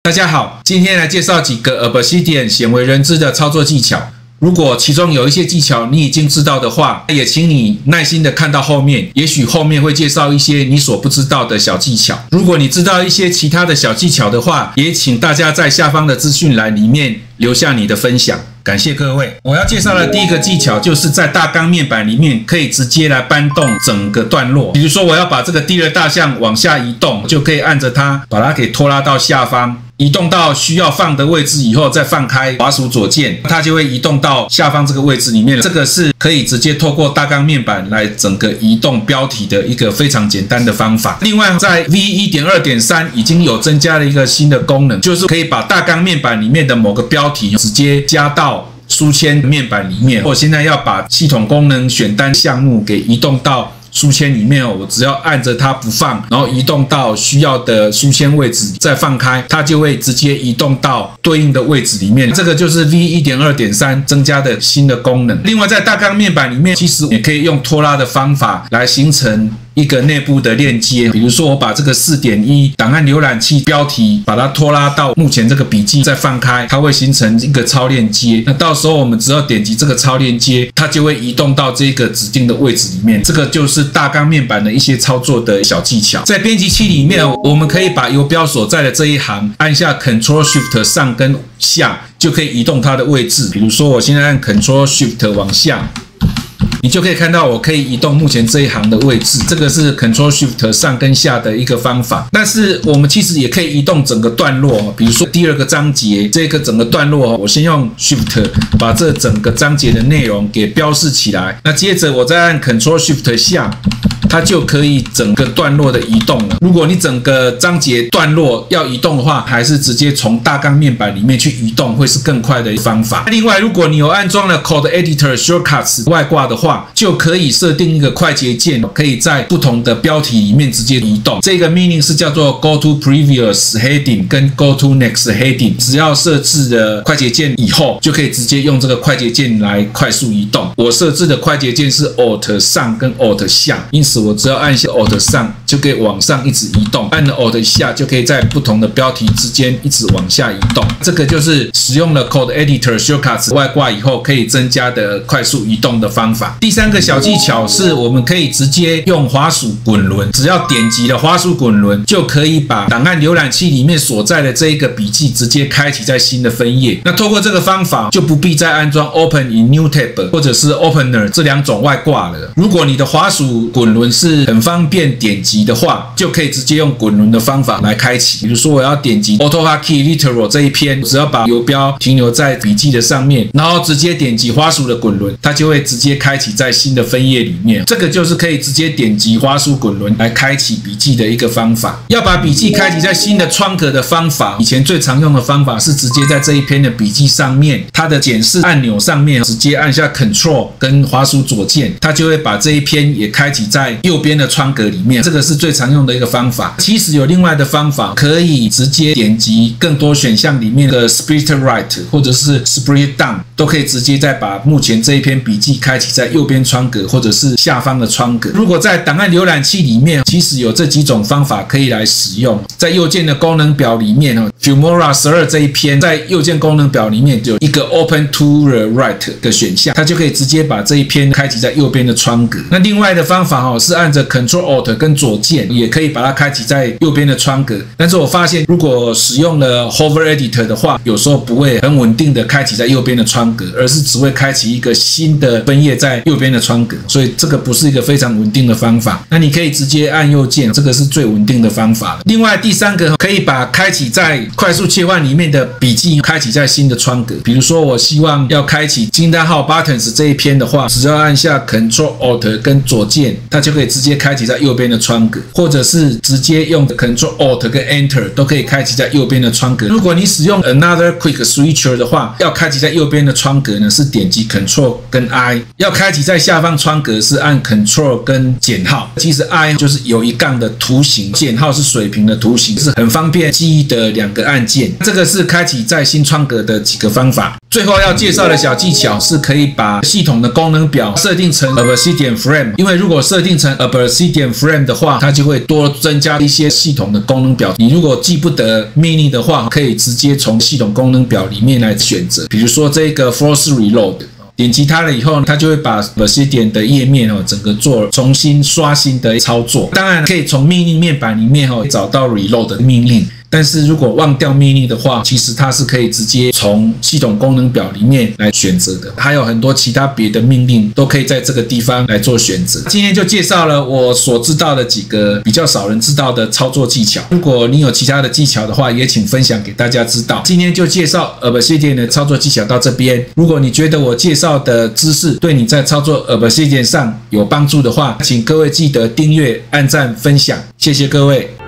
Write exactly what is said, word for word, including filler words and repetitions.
大家好，今天来介绍几个 Obsidian 鲜为人知的操作技巧。如果其中有一些技巧你已经知道的话，也请你耐心的看到后面，也许后面会介绍一些你所不知道的小技巧。如果你知道一些其他的小技巧的话，也请大家在下方的资讯栏里面留下你的分享。感谢各位。我要介绍的第一个技巧，就是在大纲面板里面可以直接来搬动整个段落。比如说我要把这个第二大项往下移动，就可以按着它把它给拖拉到下方，移动到需要放的位置以后，再放开滑鼠左键，它就会移动到下方这个位置里面。这个是可以直接透过大纲面板来整个移动标题的一个非常简单的方法。另外，在 V 一点二点三 已经有增加了一个新的功能，就是可以把大纲面板里面的某个标题直接加到书签面板里面。我现在要把系统功能选单项目给移动到书签里面哦，我只要按着它不放，然后移动到需要的书签位置，再放开，它就会直接移动到对应的位置里面。这个就是 V 一点二点三 增加的新的功能。另外，在大纲面板里面，其实也可以用拖拉的方法来形成一个内部的链接。比如说我把这个 四点一 档案浏览器标题把它拖拉到目前这个笔记，再放开，它会形成一个超链接。那到时候我们只要点击这个超链接，它就会移动到这个指定的位置里面。这个就是大纲面板的一些操作的小技巧。在编辑器里面，我们可以把游标所在的这一行按下 Ctrl Shift 上跟下，就可以移动它的位置。比如说我现在按 Ctrl Shift 往下，你就可以看到我可以移动目前这一行的位置。这个是 Ctrl Shift 上跟下的一个方法。但是我们其实也可以移动整个段落，比如说第二个章节这个整个段落，我先用 Shift 把这整个章节的内容给标示起来。那接着我再按 Ctrl Shift 下，它就可以整个段落的移动了。如果你整个章节段落要移动的话，还是直接从大纲面板里面去移动，会是更快的方法。另外，如果你有安装了 Code Editor Shortcuts 外挂的话，就可以设定一个快捷键，可以在不同的标题里面直接移动。这个命令是叫做 Go to Previous Heading 跟 Go to Next Heading。只要设置了快捷键以后，就可以直接用这个快捷键来快速移动。我设置的快捷键是 Alt 上跟 Alt 下，因此我只要按下 Alt 上就可以往上一直移动，按了 Alt 下就可以在不同的标题之间一直往下移动。这个就是使用了 Code Editor Shortcuts 外挂以后可以增加的快速移动的方法。第三个小技巧是我们可以直接用滑鼠滚轮，只要点击了滑鼠滚轮，就可以把档案浏览器里面所在的这一个笔记直接开启在新的分页。那透过这个方法，就不必再安装 Open in New Tab 或者是 Opener 这两种外挂了。如果你的滑鼠滚轮是很方便点击的话，就可以直接用滚轮的方法来开启。比如说我要点击 AutoHotkey Literal 这一篇，只要把游标停留在笔记的上面，然后直接点击滑鼠的滚轮，它就会直接开启在新的分页里面。这个就是可以直接点击滑鼠滚轮来开启笔记的一个方法。要把笔记开启在新的窗格的方法，以前最常用的方法是直接在这一篇的笔记上面，它的检视按钮上面直接按下 Ctrl 跟滑鼠左键，它就会把这一篇也开启在右边的窗格里面。这个是最常用的一个方法。其实有另外的方法，可以直接点击更多选项里面的 Split Right 或者是 Split Down， 都可以直接再把目前这一篇笔记开启在右边窗格或者是下方的窗格。如果在档案浏览器里面，其实有这几种方法可以来使用。在右键的功能表里面 Filmora 十二这一篇，在右键功能表里面就有一个 Open to the Right 的选项，它就可以直接把这一篇开启在右边的窗格。那另外的方法是按着 Ctrl Alt 跟左键，也可以把它开启在右边的窗格。但是我发现如果使用了 Hover Editor 的话，有时候不会很稳定的开启在右边的窗格，而是只会开启一个新的分页在右边的窗格，所以这个不是一个非常稳定的方法。那你可以直接按右键，这个是最稳定的方法。另外第三个，可以把开启在快速切换里面的笔记开启在新的窗格。比如说我希望要开启惊叹号 Buttons 这一篇的话，只要按下 Ctrl Alt 跟左键，它就可以直接开启在右边的窗格，或者是直接用 Ctrl Alt 跟 Enter 都可以开启在右边的窗格。如果你使用 Another Quick Switcher 的话，要开启在右边的窗格呢是点击 Ctrl 跟 I， 要开启在下方窗格是按 Ctrl 跟减号。其实 I 就是有一杠的图形，减号是水平的图形，是很方便记忆的两个按键。这个是开启在新窗格的几个方法。 最后要介绍的小技巧是可以把系统的功能表设定成 Obsidian Frame， 因为如果设定成 Obsidian Frame 的话，它就会多增加一些系统的功能表。你如果记不得命令的话，可以直接从系统功能表里面来选择，比如说这个 Force Reload。点击它了以后，它就会把 Obsidian 的页面哦，整个做重新刷新的操作。当然可以从命令面板里面哦找到 Reload 的命令。但是如果忘掉命令的话，其实它是可以直接从系统功能表里面来选择的，还有很多其他别的命令都可以在这个地方来做选择。今天就介绍了我所知道的几个比较少人知道的操作技巧，如果你有其他的技巧的话，也请分享给大家知道。今天就介绍 Obsidian 的操作技巧到这边，如果你觉得我介绍的知识对你在操作 Obsidian 上有帮助的话，请各位记得订阅、按赞、分享，谢谢各位。